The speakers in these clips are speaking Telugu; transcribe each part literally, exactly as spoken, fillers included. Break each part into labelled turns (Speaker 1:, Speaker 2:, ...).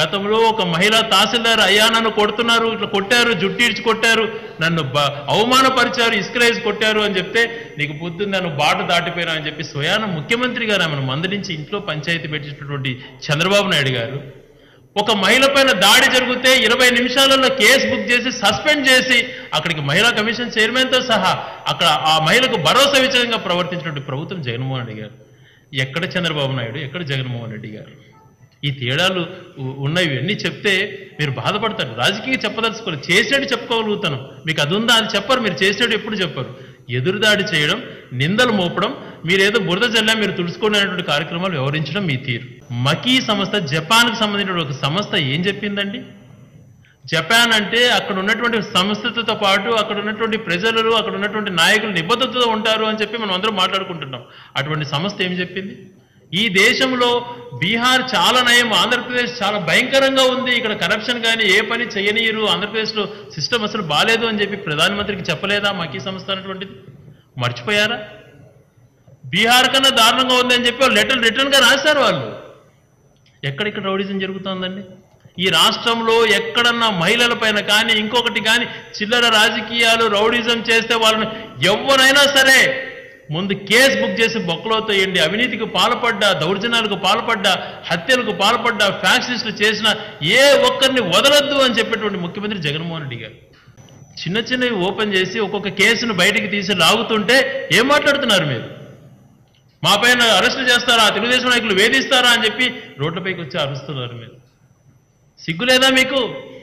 Speaker 1: గతంలో ఒక మహిళా తహసీల్దార్ అయ్యా నన్ను కొడుతున్నారు, ఇట్లా కొట్టారు, జుట్టు ఇడ్చి కొట్టారు, నన్ను అవమానపరిచారు, ఇసుకలేసి కొట్టారు అని చెప్తే నీకు పొద్దున్న నన్ను బాట దాటిపోయినా అని చెప్పి స్వయాన ముఖ్యమంత్రి గారు ఆమెను మందలించి ఇంట్లో పంచాయతీ పెట్టినటువంటి చంద్రబాబు నాయుడు గారు ఒక మహిళ పైన దాడి జరిగితే ఇరవై నిమిషాలలో కేసు బుక్ చేసి సస్పెండ్ చేసి అక్కడికి మహిళా కమిషన్ చైర్మన్తో సహా అక్కడ ఆ మహిళకు భరోసా విధంగా ప్రవర్తించినటువంటి ప్రభుత్వం జగన్మోహన్ రెడ్డి గారు. ఎక్కడ చంద్రబాబు నాయుడు, ఎక్కడ జగన్మోహన్ రెడ్డి గారు? ఈ తేడాలు ఉన్నవి అన్నీ చెప్తే మీరు బాధపడతారు. రాజకీయ చెప్పదలుచుకోవాలి, చేసేటి చెప్పుకోగలుగుతాను. మీకు అది ఉందా అని చెప్పరు, మీరు చేసేటి ఎప్పుడు చెప్పరు. ఎదురుదాడి చేయడం, నిందలు మోపడం, మీరేదో బురద జల్లా మీరు తుడుచుకునేటువంటి కార్యక్రమాలు వివరించడం మీ తీరు. మకీ సంస్థ జపాన్కి సంబంధించిన ఒక సంస్థ ఏం చెప్పిందండి? జపాన్ అంటే అక్కడ ఉన్నటువంటి సంస్థతో పాటు అక్కడ ఉన్నటువంటి ప్రజలు, అక్కడ ఉన్నటువంటి నాయకులు నిబద్ధతతో ఉంటారు అని చెప్పి మనం అందరం మాట్లాడుకుంటున్నాం. అటువంటి సంస్థ ఏం చెప్పింది? ఈ దేశంలో బీహార్ చాలా నయం, ఆంధ్రప్రదేశ్ చాలా భయంకరంగా ఉంది, ఇక్కడ కరప్షన్ కానీ ఏ పని చేయనీయరు, ఆంధ్రప్రదేశ్లో సిస్టమ్ అసలు బాలేదు అని చెప్పి ప్రధానమంత్రికి చెప్పలేదా మకీ సంస్థ అనేటువంటిది? మర్చిపోయారా? బీహార్ కన్నా దారుణంగా ఉంది అని చెప్పి లెటర్ రిటర్న్గా రాశారు వాళ్ళు. ఎక్కడిక్కడ రౌడిజం జరుగుతుందండి? ఈ రాష్ట్రంలో ఎక్కడన్నా మహిళల పైన కానీ ఇంకొకటి కానీ చిల్లర రాజకీయాలు రౌడిజం చేస్తే వాళ్ళని ఎవరైనా సరే ముందు కేసు బుక్ చేసి బొక్కలో తోయండి. అవినీతికి పాల్పడ్డా, దౌర్జన్యాలకు పాల్పడ్డా, హత్యలకు పాల్పడ్డా, ఫ్యాక్షనిస్టులు చేసిన ఏ ఒక్కరిని వదలొద్దు అని చెప్పేటువంటి ముఖ్యమంత్రి జగన్మోహన్ రెడ్డి గారు. చిన్న చిన్నవి ఓపెన్ చేసి ఒక్కొక్క కేసును బయటికి తీసి లాగుతుంటే ఏం మాట్లాడుతున్నారు మీరు? మా పైన అరెస్టులు చేస్తారా, తెలుగుదేశం నాయకులు వేధిస్తారా అని చెప్పి రోడ్లపైకి వచ్చి అరుస్తున్నారు మీరు. సిగ్గులేదా మీకు?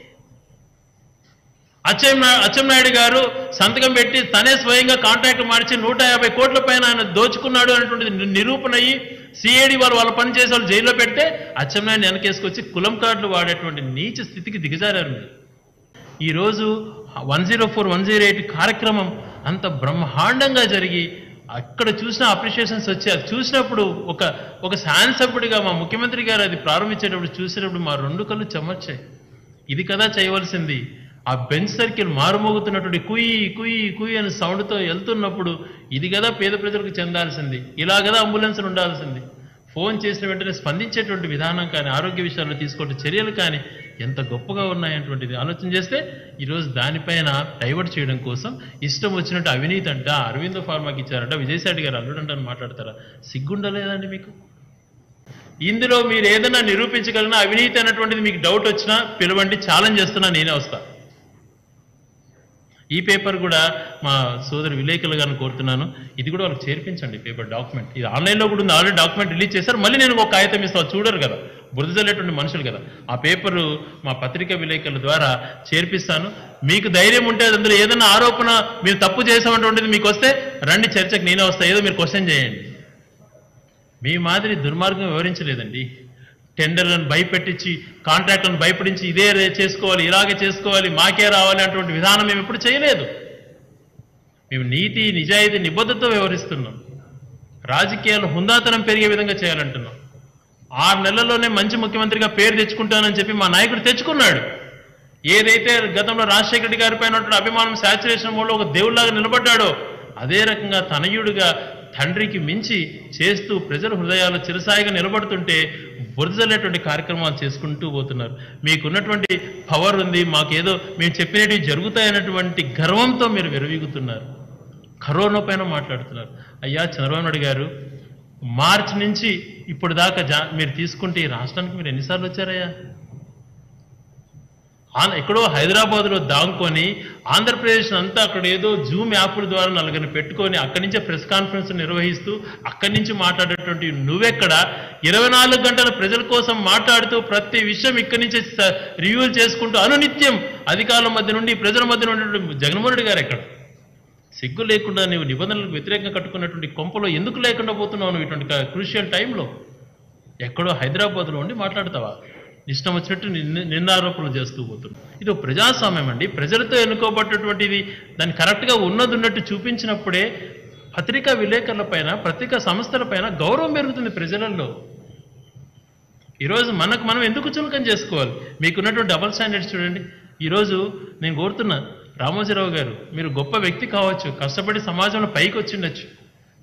Speaker 1: అచ్చెం అచ్చెన్నాయుడు గారు సంతకం పెట్టి తనే స్వయంగా కాంట్రాక్ట్ మార్చి నూట యాభై కోట్ల పైన ఆయన దోచుకున్నాడు అనేటువంటిది నిరూపణ అయ్యి సిఐడి వాళ్ళు వాళ్ళ పని చేసే వాళ్ళు జైల్లో పెడితే అచ్చెన్నాయుడు వెనకేసుకొచ్చి కులం కార్డులు వాడేటువంటి నీచ స్థితికి దిగజారారు మీరు. ఈరోజు one zero four one zero eight కార్యక్రమం అంత బ్రహ్మాండంగా జరిగి అక్కడ చూసిన అప్రిషియేషన్స్ వచ్చాయి. అది చూసినప్పుడు ఒక ఒక శాసనసభ్యుడిగా మా ముఖ్యమంత్రి గారు అది ప్రారంభించేటప్పుడు చూసినప్పుడు మా రెండు కళ్ళు చెమర్చాయి. ఇది కదా చేయవలసింది. ఆ బెంచ్ సర్కిల్ మారుమోగుతున్నటువంటి కుయ్యి కుయ్యి కుయ్యి అని సౌండ్తో వెళ్తున్నప్పుడు ఇది కదా పేద ప్రజలకు చెందాల్సింది, ఇలా కదా అంబులెన్స్లు ఉండాల్సింది. ఫోన్ చేసిన వెంటనే స్పందించేటువంటి విధానం కానీ, ఆరోగ్య విషయాల్లో తీసుకునే చర్యలు కానీ ఎంత గొప్పగా ఉన్నాయనేటువంటిది ఆలోచన చేస్తే ఈరోజు దానిపైన డైవర్ట్ చేయడం కోసం ఇష్టం వచ్చినట్టు అవినీతి అంట, అరవిందో ఫార్మాకి ఇచ్చారంట, విజయసాయి గారు అల్లుడంట అని మాట్లాడతారా? సిగ్గుండలేదండి మీకు? ఇందులో మీరు ఏదైనా నిరూపించగలనా? అవినీతి అన్నటువంటిది మీకు డౌట్ వచ్చినా పిలవండి, ఛాలెంజ్ చేస్తున్నా, నేనే వస్తా. ఈ పేపర్ కూడా మా సోదరు విలేకరులు గారిని కోరుతున్నాను, ఇది కూడా వాళ్ళకి చేర్పించండి పేపర్ డాక్యుమెంట్. ఇది ఆన్లైన్లో కూడా ఉంది, ఆల్రెడీ డాక్యుమెంట్ రిలీజ్ చేశారు. మళ్ళీ నేను ఒక కాగితం ఇస్తాను, చూడరు కదా, బురద జల్లేటువంటి మనుషులు కదా. ఆ పేపరు మా పత్రికా విలేకరుల ద్వారా చేర్పిస్తాను. మీకు ధైర్యం ఉంటే అందులో ఏదైనా ఆరోపణ మీరు తప్పు చేసామటువంటిది మీకు వస్తే రండి, చర్చకు నేనే వస్తా, ఏదో మీరు క్వశ్చన్ చేయండి. మీ మాదిరి దుర్మార్గం వివరించలేదండి. టెండర్లను భయపెట్టించి, కాంట్రాక్టులను భయపడించి ఇదే చేసుకోవాలి, ఇలాగే చేసుకోవాలి, మాకే రావాలి అటువంటి విధానం మేము ఎప్పుడు చేయలేదు. మేము నీతి నిజాయితీ నిబద్ధతతో వ్యవహరిస్తున్నాం. రాజకీయాలు హుందాతనం పెరిగే విధంగా చేయాలంటున్నాం. ఆరు నెలల్లోనే మంచి ముఖ్యమంత్రిగా పేరు తెచ్చుకుంటానని చెప్పి మా నాయకుడు తెచ్చుకున్నాడు. ఏదైతే గతంలో రాజశేఖర రెడ్డి గారి పైన అభిమానం శాచురేషన్ మూలంలో ఒక దేవుళ్లాగా నిలబడ్డాడో అదే రకంగా తనయుడిగా తండ్రికి మించి చేస్తూ ప్రజల హృదయాలు చిరసాయిగా నిలబడుతుంటే బురదలేటువంటి కార్యక్రమాలు చేసుకుంటూ పోతున్నారు. మీకున్నటువంటి పవర్ ఉంది, మాకేదో మేము చెప్పినవి జరుగుతాయన్నటువంటి గర్వంతో మీరు విరవీగుతున్నారు. కరోనా పైన మాట్లాడుతున్నారు. అయ్యా చంద్రబాబు నాయుడు గారు, మార్చి నుంచి ఇప్పుడు దాకా జా మీరు తీసుకుంటే ఈ రాష్ట్రానికి మీరు ఎన్నిసార్లు వచ్చారయ్యా? ఎక్కడో హైదరాబాద్లో దాంకొని ఆంధ్రప్రదేశ్ అంతా అక్కడ ఏదో జూమ్ యాప్ల ద్వారా నలుగురిని పెట్టుకొని అక్కడి నుంచే ప్రెస్ కాన్ఫరెన్స్ నిర్వహిస్తూ అక్కడి నుంచి మాట్లాడేటువంటి నువ్వెక్కడ ఇరవై నాలుగు గంటల ప్రజల కోసం మాట్లాడుతూ ప్రతి విషయం ఇక్కడి నుంచే రివ్యూలు చేసుకుంటూ అనునిత్యం అధికారుల మధ్య నుండి ప్రజల మధ్య ఉన్నటువంటి జగన్మోహన్ రెడ్డి గారు ఎక్కడ? సిగ్గు లేకుండా నువ్వు నిబంధనలకు వ్యతిరేకంగా కట్టుకున్నటువంటి కొంపలో ఎందుకు లేకుండా పోతున్నావు నువ్వు ఇటువంటి క్రూషియల్ టైంలో? ఎక్కడో హైదరాబాద్లో ఉండి మాట్లాడతావా? ఇష్టం వచ్చినట్టు నిందారోపణలు చేస్తూ పోతున్నాం. ఇది ప్రజాస్వామ్యం అండి. ప్రజలతో ఎన్నుకోబడ్డటువంటిది దాన్ని కరెక్ట్గా ఉన్నది ఉన్నట్టు చూపించినప్పుడే పత్రికా విలేకరుల పైన, పత్రికా సంస్థల పైన గౌరవం పెరుగుతుంది ప్రజలలో. ఈరోజు మనకు మనం ఎందుకు చులకం చేసుకోవాలి? మీకున్నటువంటి డబల్ స్టాండర్డ్స్ చూడండి. ఈరోజు నేను కోరుతున్నా రామోజీరావు గారు, మీరు గొప్ప వ్యక్తి కావచ్చు, కష్టపడి సమాజంలో పైకి వచ్చిండొచ్చు,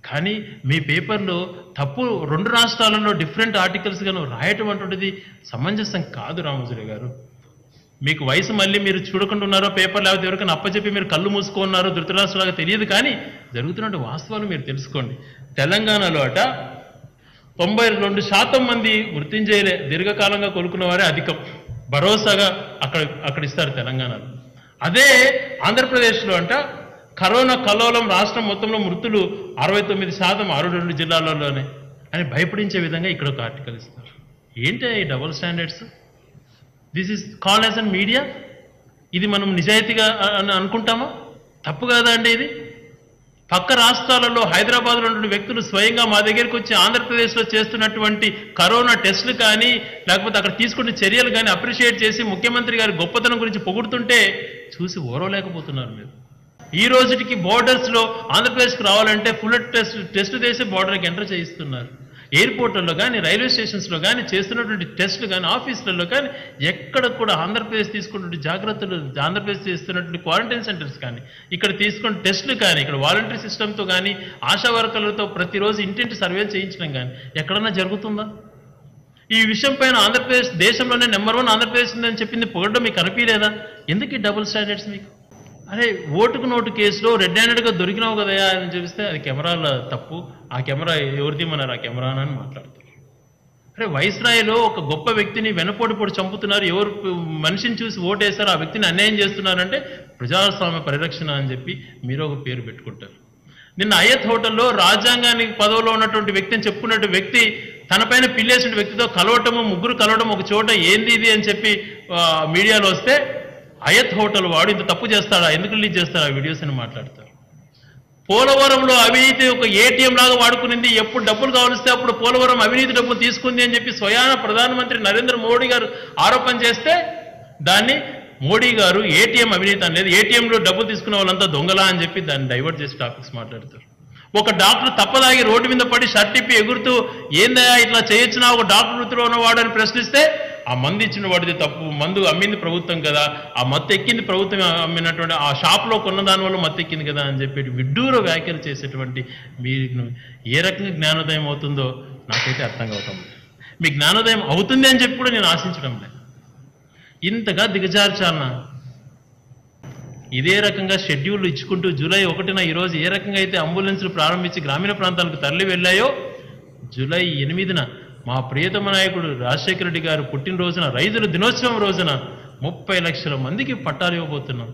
Speaker 1: కానీ మీ పేపర్లో తప్పు రెండు రాష్ట్రాలలో డిఫరెంట్ ఆర్టికల్స్ గాను రాయటం అటువంటిది సమంజసం కాదు రామోజీరావు గారు. మీకు వయసు మళ్ళీ మీరు చూడకుండా ఉన్నారో పేపర్ లేకపోతే ఎవరికైనా అప్పచెప్పి మీరు కళ్ళు మూసుకున్నారో ధృతరాష్ట్రలాగా తెలియదు, కానీ జరుగుతున్న వాస్తవాలు మీరు తెలుసుకోండి. తెలంగాణలో అట తొంభై రెండు శాతం మంది మృత్యుంజయులే దీర్ఘకాలంగా కోలుకున్న వారే అధికం, భరోసాగా అక్కడ అక్కడ ఇస్తారు తెలంగాణలో. అదే ఆంధ్రప్రదేశ్లో అంట కరోనా కల్లోలం రాష్ట్రం మొత్తంలో మృతులు అరవై తొమ్మిది శాతం అరవై రెండు జిల్లాలలోనే అని భయపడించే విధంగా ఇక్కడ ఒక ఆర్టికల్ ఇస్తారు. ఏంటి ఈ double standards? This is called as an media. ఇది మనం నిజాయితీగా అని అనుకుంటామా? తప్పు కాదా అండి ఇది? పక్క రాష్ట్రాలలో హైదరాబాద్లో ఉన్న వ్యక్తులు స్వయంగా మా దగ్గరికి వచ్చి ఆంధ్రప్రదేశ్లో చేస్తున్నటువంటి కరోనా టెస్టులు కానీ లేకపోతే అక్కడ తీసుకున్న చర్యలు కానీ అప్రిషియేట్ చేసి ముఖ్యమంత్రి గారి గొప్పతనం గురించి పొగుడుతుంటే చూసి ఓరవలేకపోతున్నారు మీరు. ఈ రోజుకి బోర్డర్స్లో ఆంధ్రప్రదేశ్కి రావాలంటే ఫుల్ టెస్ట్ టెస్ట్ చేసి బోర్డర్కి ఎంటర్ చేయిస్తున్నారు. ఎయిర్పోర్ట్లలో కానీ రైల్వే స్టేషన్స్లో కానీ చేస్తున్నటువంటి టెస్టులు కానీ ఆఫీసులలో కానీ ఎక్కడ కూడా ఆంధ్రప్రదేశ్ తీసుకున్నటువంటి జాగ్రత్తలు, ఆంధ్రప్రదేశ్ చేస్తున్నటువంటి క్వారంటైన్ సెంటర్స్ కానీ ఇక్కడ తీసుకున్న టెస్టులు కానీ ఇక్కడ వాలంటరీ సిస్టమ్తో కానీ ఆశా వర్కర్లతో ప్రతిరోజు ఇంటింటి సర్వేలు చేయించడం కానీ ఎక్కడన్నా జరుగుతుందా? ఈ విషయం పైన ఆంధ్రప్రదేశ్ దేశంలోనే నెంబర్ వన్ ఆంధ్రప్రదేశ్ ఉందని చెప్పింది పొగడం మీకు అనిపించలేదా? ఎందుకు ఈ డబుల్ స్టాండర్డ్స్ మీకు? అరే ఓటుకు నోటు కేసులో రెడ్ హ్యాండెడ్గా దొరికినావు కదా అని చూపిస్తే అది కెమెరాల తప్పు, ఆ కెమెరా ఎవరిది మన్నారు ఆ కెమెరా అని మాట్లాడతారు. అరే వైస్రాయ్లో ఒక గొప్ప వ్యక్తిని వెనపోటు పొడి చంపుతున్నారు, ఎవరు మనిషిని చూసి ఓటేశారు ఆ వ్యక్తిని అన్యాయం చేస్తున్నారంటే ప్రజాస్వామ్య పరిరక్షణ అని చెప్పి మీరు ఒక పేరు పెట్టుకుంటారు. నిన్న అయ్యత్ హోటల్లో రాజ్యాంగానికి పదవిలో ఉన్నటువంటి వ్యక్తి అని చెప్పుకున్నటువంటి వ్యక్తి తన పైన పిల్లేసిన వ్యక్తితో కలవటము, ముగ్గురు కలవడం ఒక చోట ఏంది ఇది అని చెప్పి మీడియాలో వస్తే అయ్యత్ హోటల్ వాడు ఇంత తప్పు చేస్తాడా, ఎందుకు రిలీజ్ చేస్తాడా ఆ వీడియోస్ అని మాట్లాడతారు. పోలవరంలో అవినీతి ఒక ఏటీఎం లాగా వాడుకునింది, ఎప్పుడు డబ్బులు కావలిస్తే అప్పుడు పోలవరం అవినీతి డబ్బులు తీసుకుంది అని చెప్పి స్వయాన ప్రధానమంత్రి నరేంద్ర మోడీ గారు ఆరోపణ చేస్తే దాన్ని మోడీ గారు ఏటీఎం అవినీతి అనేది, ఏటీఎంలో డబ్బులు తీసుకున్న వాళ్ళంతా దొంగలా అని చెప్పి దాన్ని డైవర్ట్ చేసి టాపిక్స్ మాట్లాడతారు. ఒక డాక్టర్ తప్పదాగి రోడ్డు మీద పడి షర్ట్ ఇప్పి ఎగురుతూ ఏందయ్యా ఇట్లా చేయొచ్చునా ఒక డాక్టర్ వృత్తిలో ఉన్నవాడు అని ప్రశ్నిస్తే ఆ మందు ఇచ్చిన వాడిది తప్పు, మందు అమ్మింది ప్రభుత్వం కదా, ఆ మత్తు ఎక్కింది ప్రభుత్వం అమ్మినటువంటి ఆ షాప్లో కొన్న దాని వల్ల మత్తు ఎక్కింది కదా అని చెప్పి విడ్డూర వ్యాఖ్యలు చేసేటువంటి మీరు ఏ రకంగా జ్ఞానోదయం అవుతుందో నాకైతే అర్థం అవుతుంది. మీ జ్ఞానోదయం అవుతుంది అని చెప్పి కూడా నేను ఆశించడం లేదు. ఇంతగా దిగజార్చాలనా? ఇదే రకంగా షెడ్యూల్ ఇచ్చుకుంటూ జూలై ఒకటిన ఈరోజు ఏ రకంగా అయితే అంబులెన్స్లు ప్రారంభించి గ్రామీణ ప్రాంతాలకు తరలి వెళ్ళాయో జూలై ఎనిమిదిన మా ప్రియతమ నాయకుడు రాజశేఖర రెడ్డి గారు పుట్టినరోజున రైతుల దినోత్సవం రోజున ముప్పై లక్షల మందికి పట్టాలు ఇవ్వబోతున్నాం.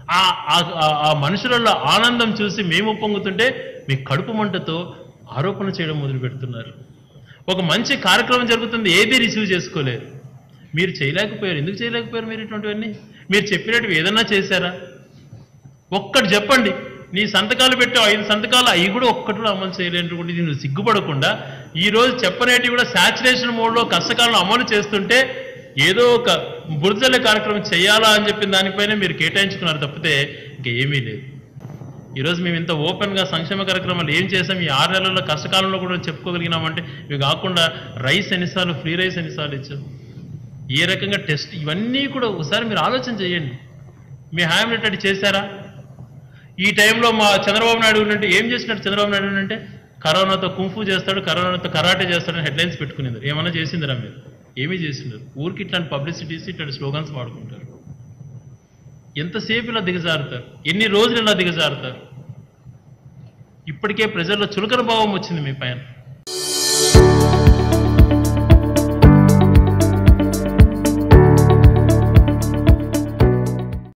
Speaker 1: ఆ మనుషులలో ఆనందం చూసి మేము పొంగుతుంటే మీ కడుపు మంటతో ఆరోపణ చేయడం మొదలు పెడుతున్నారు. ఒక మంచి కార్యక్రమం జరుగుతుంది, ఏది రిసీవ్ చేసుకోలేరు. మీరు చేయలేకపోయారు. ఎందుకు చేయలేకపోయారు మీరు ఇటువంటివన్నీ? మీరు చెప్పినట్టు ఏదన్నా చేశారా? ఒక్కటి చెప్పండి. నీ సంతకాలు పెట్టావు ఐదు సంతకాలు, అవి కూడా ఒక్కటి కూడా అమలు చేయలేనటువంటి నువ్వు సిగ్గుపడకుండా ఈరోజు చెప్పనేటివి కూడా శాచురేషన్ మోడ్లో కష్టకాలను అమలు చేస్తుంటే ఏదో ఒక బురదల కార్యక్రమం చేయాలా అని చెప్పిన దానిపైన మీరు కేటాయించుకున్నారు తప్పితే ఇంకా ఏమీ లేదు. ఈరోజు మేము ఇంత ఓపెన్గా సంక్షేమ కార్యక్రమాలు ఏం చేసాం, ఈ ఆరు నెలల్లో కష్టకాలంలో కూడా చెప్పుకోగలిగినామంటే ఇవి కాకుండా రైస్ ఎన్నిసార్లు, ఫ్రీ రైస్ ఎన్నిసార్లు ఇచ్చాం, ఏ రకంగా టెస్ట్, ఇవన్నీ కూడా ఒకసారి మీరు ఆలోచన చేయండి. మీ హామీ అటు చేశారా? ఈ టైంలో మా చంద్రబాబు నాయుడు ఉన్నట్టు ఏం చేసినట్టు చంద్రబాబు నాయుడు అంటే కరోనాతో కుంఫు చేస్తాడు, కరోనాతో కరాటే చేస్తాడని హెడ్లైన్స్ పెట్టుకునేది. ఏమన్నా చేసిందిరా మీరు? ఏమీ చేసిండరు. ఊరికి ఇట్లాంటి పబ్లిసిటీస్ ఇట్లాంటి స్లోగన్స్ వాడుకుంటారు. ఎంతసేపు ఇలా దిగజారుతారు? ఎన్ని రోజులు ఇలా దిగజారుతారు? ఇప్పటికే ప్రజల్లో చులకన భావం వచ్చింది మీ పైన.